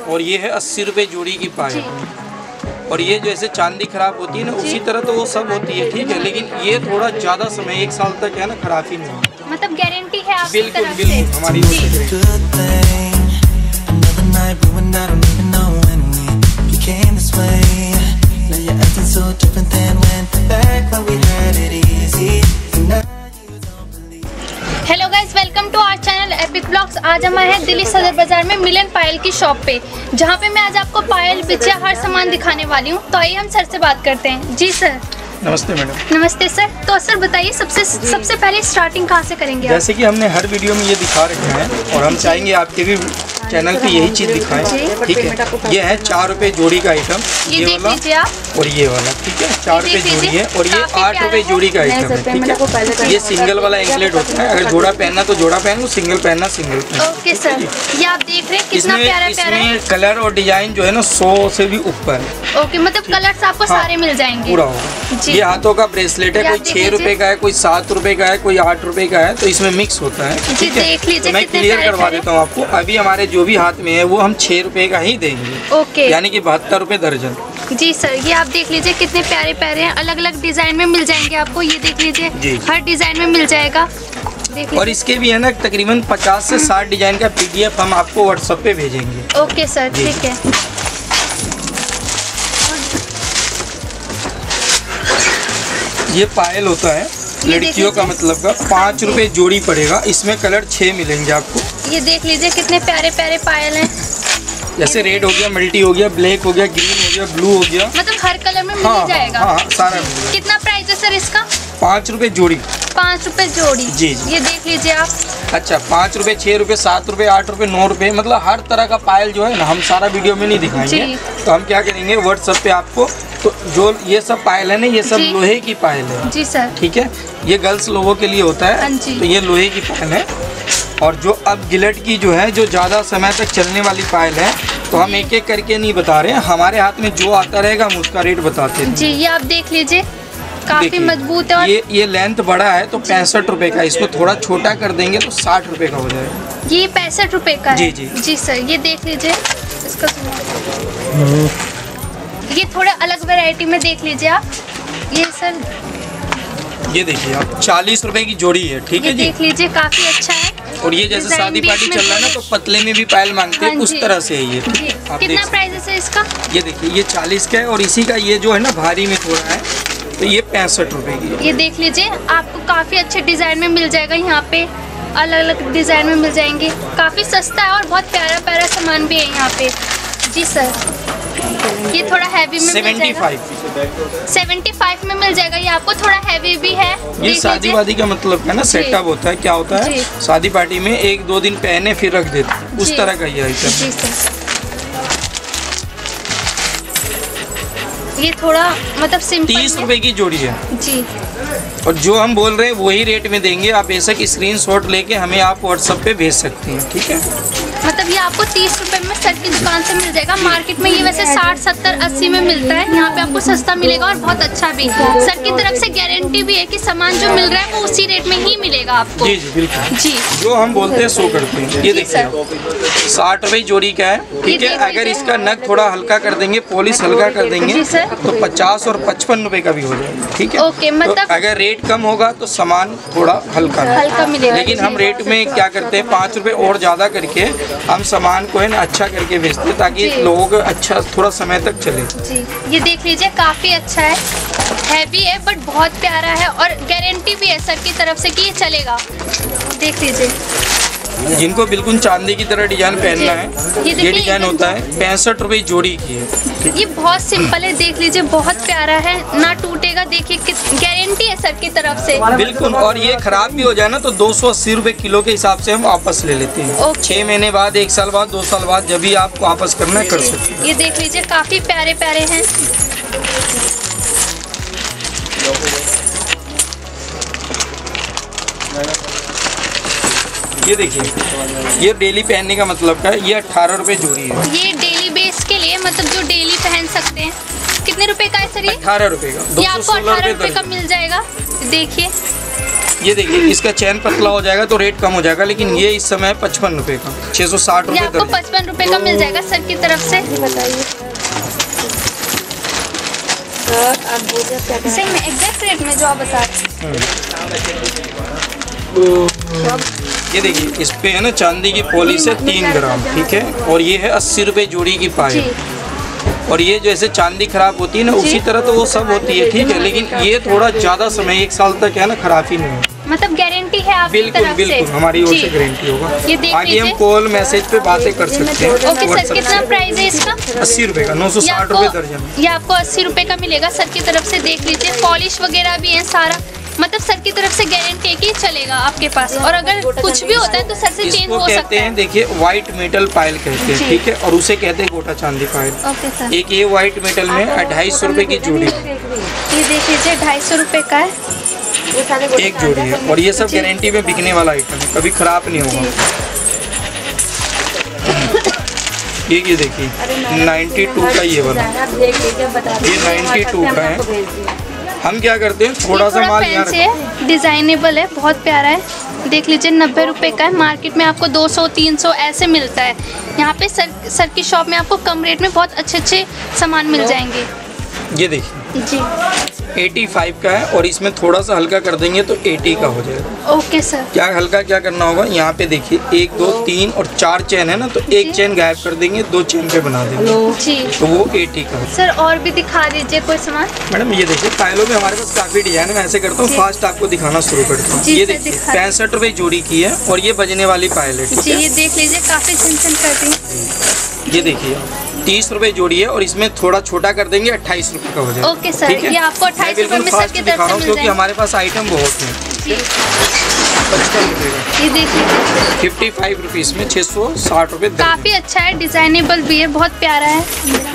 और ये है 80 रुपये जोड़ी की पायल। और ये जैसे चांदी खराब होती है ना, उसी तरह तो वो सब होती है, ठीक है, लेकिन ये थोड़ा ज़्यादा समय 1 साल तक है ना, खराब ही नहीं होगी। मतलब गारंटी है आपकी बिल्कुल तरफ बिल्कुल से। हमारी ओर से। Hello guys, welcome to our channel epic blogs. आज हम आए हैं दिल्ली सदर बाजार में मिलन पायल की शॉप पे, जहाँ पे मैं आज आपको पायल, बिछिया, हर सामान दिखाने वाली हूँ। तो आइए हम सर से बात करते हैं। जी सर। नमस्ते मैडम। नमस्ते सर। तो सर बताइए, सबसे पहले स्टार्टिंग कहाँ से करेंगे? जैसे कि हमने हर वीडियो में ये दिखा रखे हैं और हम चाहेंगे आपके भी चैनल पे यही चीज़ दिखाएं, ठीक है। ये है 4 रुपये जोड़ी का आइटम, ये वाला और ये वाला, ठीक है। 4 रुपये जोड़ी है और ये 8 रुपये जोड़ी का आइटम है, ठीक है। ये सिंगल वाला एंकलेट होता है, अगर जोड़ा पहनना तो जोड़ा पहन लो, सिंगल पहनना सिंगल पहन लो। ओके सर, ये आप देख रहे हैं कितना प्यारा प्यारा है। इसमें कलर और डिजाइन जो है ना 100 से भी ऊपर है। ओके, मतलब कलर्स आपको सारे मिल जाएंगे पूरा होगा। ये हाथों का ब्रेसलेट है, कोई 6 रुपए का है, कोई 7 रुपए का है, कोई 8 रुपए का है, तो इसमें मिक्स होता है, जी। देख लीजिए, मैं क्लियर करवा देता हूँ आपको। अभी हमारे जो भी हाथ में है वो हम 6 रुपए का ही देंगे, ओके, यानी कि 72 रुपए दर्जन। जी सर, ये आप देख लीजिए कितने प्यारे प्यारे हैं, अलग अलग डिजाइन में मिल जाएंगे आपको। ये देख लीजिए, हर डिजाइन में मिल जाएगा। और इसके भी है ना तकरीबन 50 से 60 डिजाइन का PDF हम आपको व्हाट्सएप पे भेजेंगे। ओके सर, ठीक है। ये पायल होता है लड़कियों का, मतलब का 5 रुपए जोड़ी पड़ेगा। इसमें कलर 6 मिलेंगे आपको। ये देख लीजिए कितने प्यारे प्यारे पायल हैं। जैसे रेड हो गया, मल्टी हो गया, ब्लैक हो गया, ग्रीन हो गया, ब्लू हो गया, मतलब हर कलर में मिल जाएगा। हाँ, सारा मिलेगा। कितना प्राइस है सर इसका? 5 रुपए जोड़ी। 5 रुपए जोड़ी, जी। ये देख लीजिए आप। अच्छा, 5 रुपए, 6 रुपए, 7 रुपए, 8 रुपए, 9 रुपए, मतलब हर तरह का पायल जो है ना, हम सारा वीडियो में नहीं दिखाएंगे। तो हम क्या करेंगे, व्हाट्सएप पे आपको, तो जो ये सब पायल है ना, ये सब लोहे की पायल है। जी सर, ठीक है। ये गर्ल्स लोगों के लिए होता है, तो ये लोहे की पायल है। और जो अब गिलट की जो है, जो ज़्यादा समय तक चलने वाली पायल है, तो हम एक एक करके नहीं बता रहे हैं, हमारे हाथ में जो आता रहेगा हम उसका रेट बताते हैं। जी, ये आप देख लीजिए काफी मजबूत है। और ये लेंथ बड़ा है तो 65 रुपए का, इसको थोड़ा छोटा कर देंगे तो 60 रुपए का हो जाएगा। ये 65 रुपए का है। जी। जी सर, ये देख लीजिए इसका। ये थोड़ा अलग वैरायटी में देख लीजिए आप। ये सर, ये देखिए आप, 40 रुपए की जोड़ी है, ठीक है जी। देख लीजिए काफी अच्छा है। और ये जैसे शादी पार्टी चल रहा है ना, तो पतले में भी पायल मांगते हैं, उस तरह से है ये। कितना प्राइस है इसका? ये देखिए, ये 40 का है। और इसी का ये जो है ना भारी में थोड़ा है, तो ये 65 रुपए की। ये देख लीजिए, आपको काफी अच्छे डिजाइन में मिल जाएगा। यहाँ पे अलग अलग डिजाइन में मिल जाएंगे, काफी सस्ता है और बहुत प्यारा प्यारा सामान भी है यहाँ पे। जी सर, ये थोड़ा हैवी में 75 में मिल जाएगा। ये आपको थोड़ा हैवी भी है। ये शादी वादी का मतलब है ना, सेटअप होता है। क्या होता है, शादी पार्टी में 1-2 दिन पहने फिर रख देते, उस तरह का ये आइटम। ये थोड़ा मतलब सिंपल 30 रुपए की जोड़ी है जी। और जो हम बोल रहे हैं वही रेट में देंगे। आप बेशक स्क्रीनशॉट लेके हमें आप व्हाट्सएप पे भेज सकती हैं, ठीक है। मतलब ये आपको 30 रुपए में सर की दुकान से मिल जाएगा। मार्केट में ये वैसे 60, 70, 80 में मिलता है, यहाँ पे आपको सस्ता मिलेगा और बहुत अच्छा भी। सर की तरफ से गारंटी भी है कि सामान जो मिल रहा है वो उसी रेट में ही मिलेगा आपको। जी बिल्कुल जी। जो हम बोलते हैं सो करते हैं। ये देखिए 60 रुपए जोड़ी का है, ठीक है। अगर इसका नग थोड़ा हल्का कर देंगे, पॉलिश हल्का कर देंगे, तो 50 और 55 रुपए का भी हो जाएगा, ठीक है। ओके, मतलब अगर रेट कम होगा तो सामान थोड़ा हल्का मिलेगा। लेकिन हम रेट में क्या करते हैं, 5 रुपए और ज़्यादा करके हम सामान को है ना अच्छा करके बेचते हैं, ताकि लोगों को अच्छा थोड़ा समय तक चले। जी, ये देख लीजिए काफ़ी अच्छा है, हैवी है बट बहुत प्यारा है और गारंटी भी है सर की तरफ से कि ये चलेगा। देख लीजिए, जिनको बिल्कुल चांदी की तरह डिजाइन पहनना है, ये डिजाइन होता है। 65 रुपए जोड़ी की है। ये बहुत सिंपल है, देख लीजिए बहुत प्यारा है, ना टूटेगा। देखिए गारंटी है सर की तरफ से बिल्कुल। और ये खराब भी हो जाए ना तो 280 रुपए किलो के हिसाब से हम वापस ले लेते हैं। 6 महीने बाद, 1 साल बाद, 2 साल बाद, जब भी आप वापस करना है कर सकते हैं। ये देख लीजिए काफी प्यारे प्यारे हैं। ये देखिए, ये डेली पहनने का मतलब का है। ये 18 रुपए जोड़ी है। ये डेली बेस के लिए, मतलब जो डेली पहन सकते हैं। कितने रुपए का है सर ये? 18 रुपए का। ये आपको 18 रुपए का मिल जाएगा। देखिए, ये देखिए, इसका चैन पतला हो जाएगा तो रेट कम हो जाएगा, लेकिन ये इस समय 55 रुपए का, 660 रुपए। आपको 55 रुपए का मिल जाएगा सर की तरफ से। बताइए सही में एग्जैक्ट रेट में जो आप बता रहे हैं। ये देखिए, इस पे है ना चांदी की पॉलिश है 3 ग्राम, ठीक है, और ये है 80 रुपए जोड़ी की पायल। और ये जैसे चांदी खराब होती है ना, उसी तरह तो वो सब होती है, ठीक है, लेकिन ये थोड़ा ज्यादा समय 1 साल तक है ना खराब ही नहीं है। मतलब गारंटी है आपकी बिल्कुल तरफ बिल्कुल से? हमारी ओर से गारंटी होगा। आगे हम कॉल मैसेज पे बातें कर सकते हैं। ओके सर, कितना प्राइस है इसका? 80 रुपए का, 960 रुपए दर्जन। ये आपको 80 रुपए का मिलेगा सर की तरफ से। देख लीजिए, पॉलिश वगैरह भी है सारा, मतलब सर की तरफ से गारंटी है कि चलेगा आपके पास, और अगर कुछ भी होता है तो सर से चेंज हो सकता है। देखिए, व्हाइट मेटल पायल कहते हैं, ठीक है, और उसे कहते हैं गोटा चांदी पायल। Okay sir. एक ये व्हाइट मेटल में 250 रुपए की जोड़ी, ये देख लीजिए 250 रुपए का है एक जोड़ी है, और ये सब गारंटी में बिकने वाला आइटम है, कभी खराब नहीं होगा। ये देखिए 92 का ये वाला, ये 92 का है। हम क्या करते हैं, थोड़ा सा माल यहाँ है, डिजाइनेबल है, बहुत प्यारा है। देख लीजिए 90 रुपए का है, मार्केट में आपको 200-300 ऐसे मिलता है। यहाँ पे सर की शॉप में आपको कम रेट में बहुत अच्छे सामान मिल जाएंगे। ये देखिए जी 85 का है, और इसमें थोड़ा सा हल्का कर देंगे तो 80 का हो जाएगा। Okay sir. क्या हल्का क्या करना होगा, यहाँ पे देखिए 1 2 3 और 4 चेन है ना, तो एक चेन गायब कर देंगे, 2 चेन पे बना देंगे जी, तो वो 80 का है। सर और भी दिखा दीजिए कोई सामान। मैडम ये देखिए, पायलों में हमारे पास काफी डिजाइन है, मैं ऐसे करता हूँ फास्ट आपको दिखाना शुरू करता हूँ। ये देखिए 65 रुपए जोड़ी की है, और ये बजने वाली पायल है, ठीक है। ये देख लीजिए, काफी झनझन करती है। ये देखिए 30 रुपए जोड़ी है, और इसमें थोड़ा छोटा कर देंगे, 28 रुपए का हो जाएगा। ओके सर, ये आपको 28 रुपए में सर की तरफ से मिल क्योंकि हमारे पास आइटम बहुत है। 55 रुपए का, ये देखिए 55 रुपीज में 660 रुपए। काफी अच्छा है, डिजाइनेबल भी है, बहुत प्यारा है।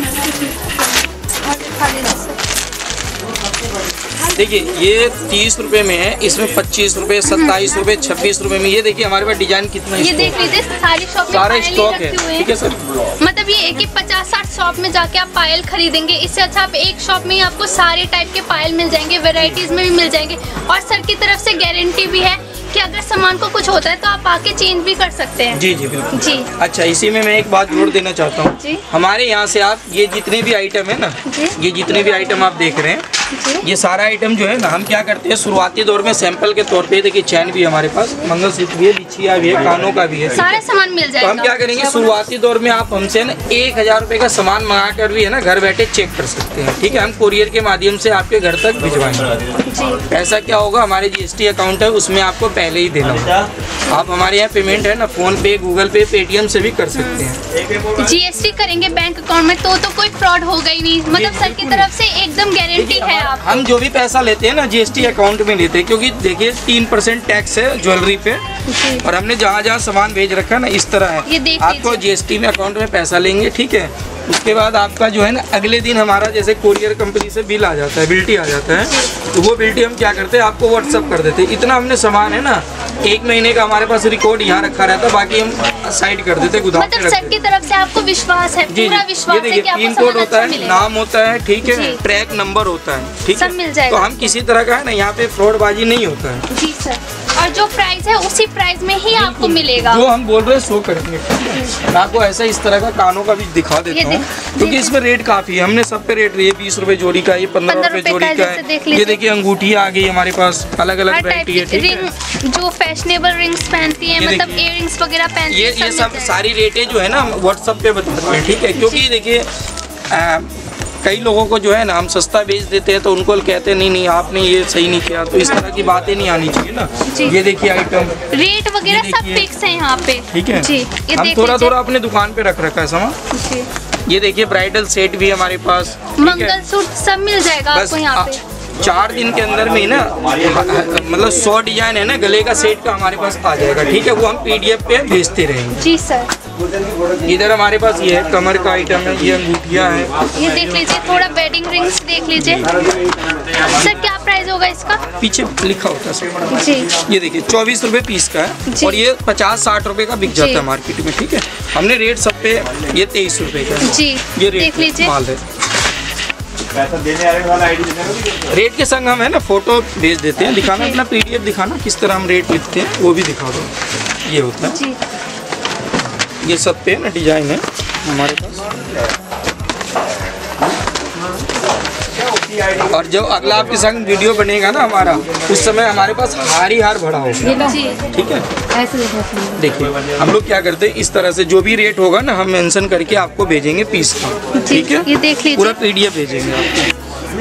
देखिए ये 30 रुपए में है, इसमें 25 रुपए, 27 रुपए, 26 रुपए में। ये देखिए हमारे पास डिजाइन कितना है, ये देख लीजिए सारी शॉप में सारा पायल स्टॉक रखी है, हुई ठीक है सर। मतलब ये एक ही 50-60 शॉप में जाके आप पायल खरीदेंगे, इससे अच्छा आप एक शॉप में ही आपको सारे टाइप के पायल मिल जाएंगे, वेराइटीज में भी मिल जाएंगे, और सर की तरफ से गारंटी भी है कि अगर सामान को कुछ होता है तो आप आके चेंज भी कर सकते हैं। जी जी बिल्कुल जी। अच्छा, इसी में मैं एक बात जोड़ देना चाहता हूँ। हमारे यहाँ से आप ये जितने भी आइटम है ना, ये जितने भी आइटम आप देख रहे हैं, ये सारा आइटम जो है ना, हम क्या करते हैं शुरुआती दौर में सैंपल के तौर पे, देखिए चैन भी हमारे पास, मंगलसूत्र भी है, बिछिया भी है, कानों का भी है, सारा सामान मिल जाएगा। तो हम क्या करेंगे, शुरुआती दौर में आप हमसे ना 1000 रुपए का सामान मंगा कर भी है ना घर बैठे चेक कर सकते हैं, ठीक है। हम कुरियर के माध्यम से आपके घर तक भिजवाएंगे। ऐसा क्या होगा, हमारे GST अकाउंट है, उसमें आपको पहले ही देना होगा। आप हमारे यहाँ पेमेंट है ना फोन पे, गूगल पे, पेटीएम से भी कर सकते हैं। GST करेंगे बैंक अकाउंट में तो कोई फ्रॉड होगा ही नहीं, मतलब सर की तरफ से एकदम गारंटी है। आप हम जो भी पैसा लेते हैं ना GST अकाउंट में लेते हैं, क्योंकि देखिए 3% टैक्स है ज्वेलरी पे, और हमने जहाँ जहाँ सामान भेज रखा है ना इस तरह है, आपको GST में अकाउंट में पैसा लेंगे, ठीक है। उसके बाद आपका जो है ना अगले दिन हमारा जैसे कोरियर कंपनी से बिल आ जाता है, बिल्टी आ जाता है, तो वो बिल्टी हम क्या करते हैं आपको व्हाट्सअप कर देते हैं। इतना हमने सामान है ना, 1 महीने का हमारे पास रिकॉर्ड यहाँ रखा रहता है, बाकी हम साइड कर देते हैं, गोदाम मतलब सर की तरफ से आपको विश्वास है, पूरा विश्वास है कि आपको पिन कोड होता है, नाम होता है, ठीक है, ट्रैक नंबर होता है, ठीक है, मिल जाएगा। तो हम किसी तरह का है ना यहाँ पे फ्रॉडबाजी नहीं होता है। जी सर, और जो प्राइस है उसी प्राइस में ही आपको मिलेगा, जो हम बोल रहे हैं सो करेंगे। मैं आपको ऐसा इस तरह का कानों का भी दिखा देता हूँ, क्योंकि इसमें रेट काफी है, हमने सब पे रेट, ये 20 रुपए जोड़ी का, ये 15 रुपए जोड़ी का है। ये देखिए अंगूठी आ गई हमारे पास, अलग अलग वैरायटी है, ठीक है। जो फैशनेबल रिंग्स पहनती है, मतलब इयररिंग्स वगैरह पहनती है, ये सब सारी रेटें जो है ना हम व्हाट्सएप पे बताते हैं, ठीक है। क्योंकि देखिए कई लोगों को जो है ना हम सस्ता बेच देते हैं, तो उनको कहते हैं नहीं आपने ये सही नहीं किया, तो इस तरह की बातें नहीं आनी चाहिए ना। ये देखिए आइटम रेट वगैरह सब फिक्स है यहाँ पे, ठीक है जी। हम थोड़ा थोड़ा अपने दुकान पे रख रखा है सामान। ये देखिए ब्राइडल सेट भी हमारे पास, मंगलसूत्र सब मिल जाएगा आपको यहाँ पे। 4 दिन के अंदर में ही ना, मतलब 100 डिजाइन है ना गले का सेट का हमारे पास आ जाएगा, ठीक है। वो हम PDF पे भेजते रहेंगे। जी सर। इधर हमारे पास ये है कमर का आइटम है, ये अंगूठियाँ हैं, ये देख लीजिए, थोड़ा वेडिंग रिंग्स देख लीजिए। सर क्या प्राइस होगा इसका? पीछे लिखा होता है सर जी। ये देखिए 24 रुपए पीस का है, और ये 50-60 रुपए का बिक जाता है मार्केट में, ठीक है। हमने रेट सब पे ये 23 रुपए का है। जी, ये रेट देख लीजिए माल है। पैसा देने वाले वाला आईडी देना। रेट के संग हम है ना फोटो भेज देते हैं, दिखाना अपना PDF दिखाना किस तरह हम रेट लिखते हैं वो भी दिखा दो। ये होता है जी। ये सब पे ना डिजाइन है हमारे पास। और जो अगला आपके संग वीडियो बनेगा ना हमारा, उस समय हमारे पास हार ही हार भरा होगा, ठीक है। देखिए हम लोग क्या करते हैं, इस तरह से जो भी रेट होगा ना हम मेंशन करके आपको भेजेंगे पीस का, ठीक है। ये देख लीजिए, पूरा PDF भेजेंगे आपको।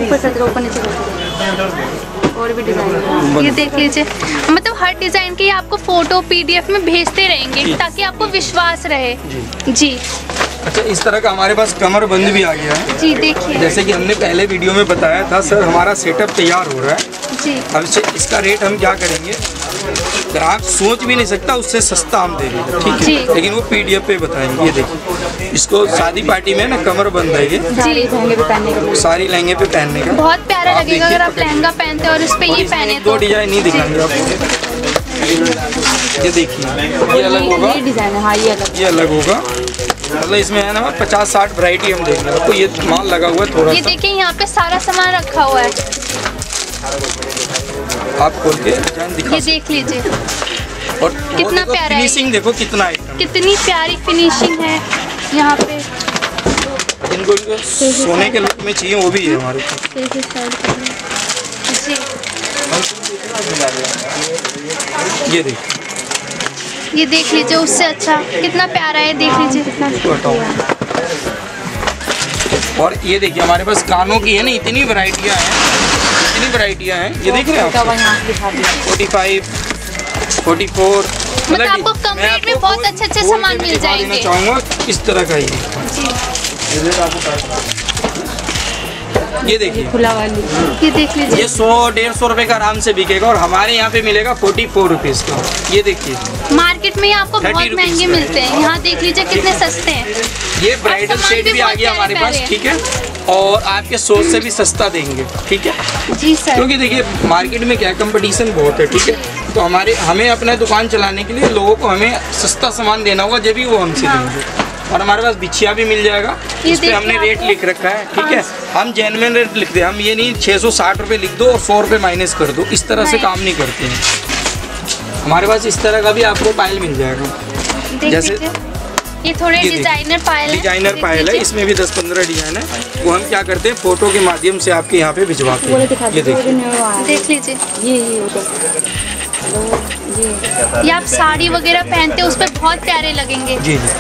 और भी डिजाइन ये देख लीजिए, मतलब हर डिजाइन की आपको फोटो PDF में भेजते रहेंगे ताकि आपको विश्वास रहे। जी। अच्छा, इस तरह का हमारे पास कमर बंद भी आ गया है। जी देखिए, जैसे कि हमने पहले वीडियो में बताया था सर, हमारा सेटअप तैयार हो रहा है जी। अब इसका रेट हम क्या करेंगे, ग्राहक सोच भी नहीं सकता उससे सस्ता हम दे देंगे, ठीक है, लेकिन वो PDF पे बताएंगे। ये देखिए, इसको शादी पार्टी में ना कमर बंद है ये, सारी लहंगे पे पहनने का बहुत प्यारा लगेगा अगर आप लहंगा पहनते हैं और इस पे ये पहने तो। 2 डिजाइन नहीं दिखाएंगे आपको। ये देखिए, ये अलग होगा, ये अलग होगा, मतलब इसमें है ना 50-60 वैरायटी हम देंगे आपको। ये माल लगा हुआ है थोड़ा। ये देखिए यहाँ पे सारा सामान रखा हुआ है, आप खोल के डिजाइन दिखा। ये देख लीजिए, और कितना प्यारा है, फिनिशिंग देखो कितना आइटम, कितनी प्यारी फिनिशिंग है यहाँ पे। इनको सोने के लुक में चाहिए वो भी है हमारे पास। ये देखिए, ये देख लीजिए, उससे अच्छा कितना प्यारा है, देख लीजिए कितना। और ये देखिए हमारे पास कानों की है ना इतनी वैरायटियाँ हैं, ये देख रहे हैं आप, 45, 44, मतलब आपको कम रेट में बहुत अच्छे सामान मिल जाएंगे। चाहूँगा इस तरह का ही। ये देखिए, ये देख लीजिए, ये 100-150 रुपए का आराम से बिकेगा और हमारे यहाँ पे मिलेगा 44 रुपीज़ का। ये देखिए, मार्केट में आपको बहुत महंगे मिलते हैं, यहाँ देख लीजिए कितने सस्ते हैं। ये ब्राइडल सेट भी आ गया हमारे पास, ठीक है, और आपके सोच से भी सस्ता देंगे, ठीक है जी सर। क्योंकि देखिए मार्केट में क्या कंपटीशन बहुत है, ठीक है, तो हमें अपना दुकान चलाने के लिए लोगों को हमें सस्ता सामान देना होगा, जब भी वो हमसे लेंगे। और हमारे पास बिछिया भी मिल जाएगा, इस पे हमने रेट लिख रखा है, ठीक है। हम जेन्युइन रेट लिख दे, हम ये नहीं 660 रुपये लिख दो और 100 रुपये माइनस कर दो, इस तरह से काम नहीं करते हैं। हमारे पास इस तरह का भी आपको पायल मिल जाएगा, जैसे ये थोड़े डिजाइनर पायल है, इसमें भी 10-15 डिजाइन है। वो हम क्या करते हैं, फोटो के माध्यम से आपके यहाँ पे भिजवाते हैं। ये देखिए, देख लीजिए, ये आप साड़ी वगैरह पहनते हैं उस पर बहुत प्यारे लगेंगे। जी जी।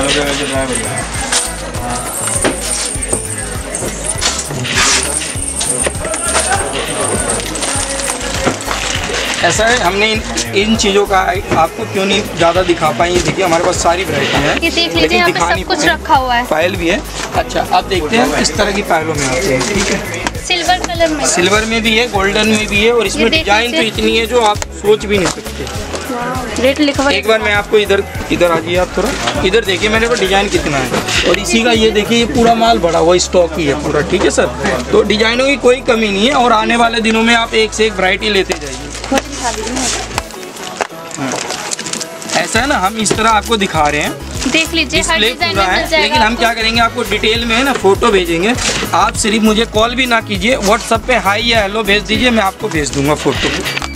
ऐसा है, हमने इन चीज़ों का आपको क्यों नहीं ज़्यादा दिखा पाए। ये देखिए हमारे पास सारी वैरायटी है, ये देख लीजिए, यहाँ पे सब कुछ रखा हुआ है, पायल भी है। अच्छा, अब देखते हैं इस तरह की पायलों में आते हैं, ठीक है, सिल्वर कलर में, सिल्वर में भी है, गोल्डन में भी है, और इसमें डिजाइन तो इतनी है जो आप सोच भी नहीं सकते। रेट लिखा हुआ है। एक बार मैं आपको इधर आ जाइए, आप थोड़ा इधर देखिए मेरे पास डिजाइन कितना है, और इसी का ये देखिए, ये पूरा माल भरा हुआ स्टॉक ही है पूरा, ठीक है सर। तो डिजाइनों की कोई कमी नहीं है, और आने वाले दिनों में आप एक से एक वैरायटी लेते जाइए। ऐसा है ना, हम इस तरह आपको दिखा रहे हैं, देख लीजिए, हर डिजाइन पूरा है, लेकिन हम क्या करेंगे, आपको डिटेल में है ना फोटो भेजेंगे। आप सिर्फ मुझे कॉल भी ना कीजिए, व्हाट्सएप पे हाई या हेलो भेज दीजिए, मैं आपको भेज दूंगा फोटो।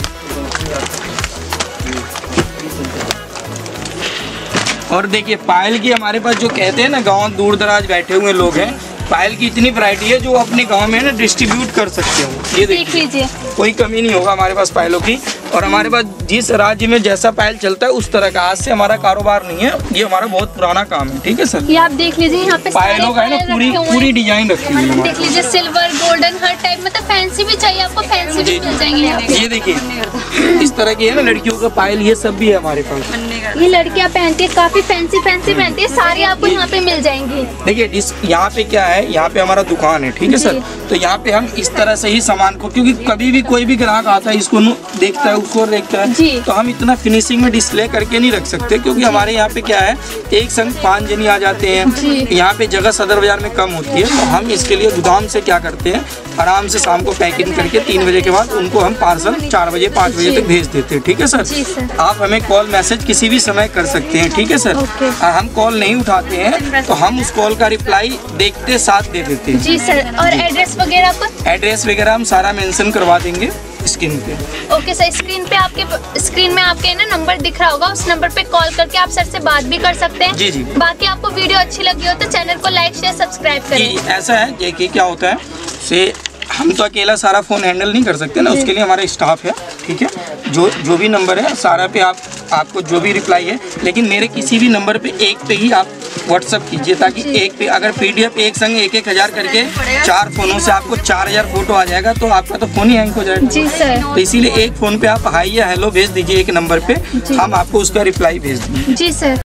और देखिए पायल की हमारे पास जो कहते हैं ना, गांव दूर दराज बैठे हुए लोग हैं, पायल की इतनी वैरायटी है जो अपने गांव में ना डिस्ट्रीब्यूट कर सकते हो। ये देख लीजिए, कोई कमी नहीं होगा हमारे पास पायलों की। और हमारे पास जिस राज्य में जैसा पायल चलता है उस तरह का, आज से हमारा कारोबार नहीं है, ये हमारा बहुत पुराना काम है, ठीक है सर। ये आप देख लीजिए, यहाँ पे पायलों का है ना पूरी डिजाइन रखी हुई है। देख लीजिए, सिल्वर, गोल्डन, हर टाइप, मतलब फैंसी भी चाहिए आपको, फैंसी भी मिल जाएंगे यहाँ पे। ये देखिए इस तरह की है ना लड़कियों का पायल, ये सब भी है हमारे पास। ये लड़कियाँ पहनती है, काफी फैंसी पहनती है, सारी आपको यहाँ पे मिल जाएंगी। देखिए यहाँ पे क्या है, यहाँ पे हमारा दुकान है, ठीक है सर। तो यहाँ पे हम इस तरह से ही सामान को, क्योंकि कभी भी कोई भी ग्राहक आता है, इसको देखता है, उसको देखता है, तो हम इतना फिनिशिंग में डिस्प्ले करके नहीं रख सकते, क्योंकि हमारे यहाँ पे क्या है, एक संग 5 जनी आ जाते हैं, यहाँ पे जगह सदर बाजार में कम होती है। तो हम इसके लिए गोदाम से क्या करते हैं, आराम से शाम को पैकिंग करके 3 बजे के बाद उनको हम पार्सल 4 बजे 5 बजे तक भेज देते हैं। ठीक है सर, आप हमें कॉल मैसेज किसी भी समय कर सकते हैं। ठीक है सर, हम कॉल नहीं उठाते हैं तो हम उस कॉल का रिप्लाई देखते साथ दे देते हैं। जी सर, और एड्रेस वगैरह कुछ? एड्रेस वगैरह हम सारा मेंशन करवा देंगे स्क्रीन पे। ओके सर, स्क्रीन में आपके ना नंबर दिख रहा होगा, उस नंबर पे कॉल करके आप सर से बात भी कर सकते हैं। जी जी। बाकी आपको वीडियो अच्छी लगी हो तो चैनल को लाइक शेयर सब्सक्राइब करें। ऐसा है देखिए क्या होता है से हम तो अकेला सारा फ़ोन हैंडल नहीं कर सकते ना, उसके लिए हमारा स्टाफ है। ठीक है, जो भी नंबर है सारा पे आपको जो भी रिप्लाई है, लेकिन मेरे किसी भी नंबर पे एक पे ही आप व्हाट्सअप कीजिए, ताकि एक पे अगर PDF एक संग 1,000 करके 4 फ़ोनों से आपको 4,000 फोटो आ जाएगा तो आपका तो फ़ोन ही हैंग हो जाएगा। जी सर। तो इसीलिए एक फ़ोन पे आप हाई या हेलो भेज दीजिए एक नंबर पे, हम आपको उसका रिप्लाई भेज देंगे। जी सर।